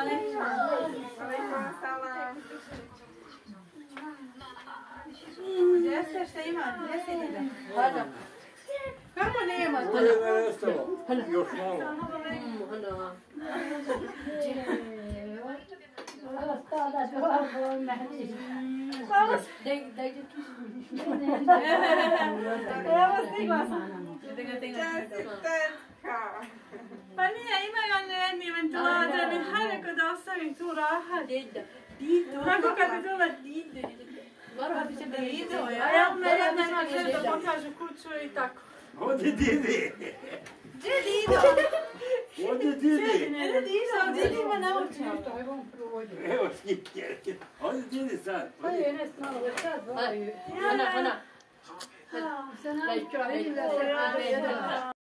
Gdje ste, šta ima? Gdje si ide? Kako nema? Ovo je nestalo. Još malo. Evo stigla sam. Pa nije, imaju oni jedni ventilatori, hajde ko da ostavim tu rahat. Kako kad bi dola Dido. A ja me jedna ima želj da pokažu kuću i tako. Odi Didi. Gdje Dido? Odi Didi. Sam Didi me naučio. Evo snimke. Odi Didi sad. Ana.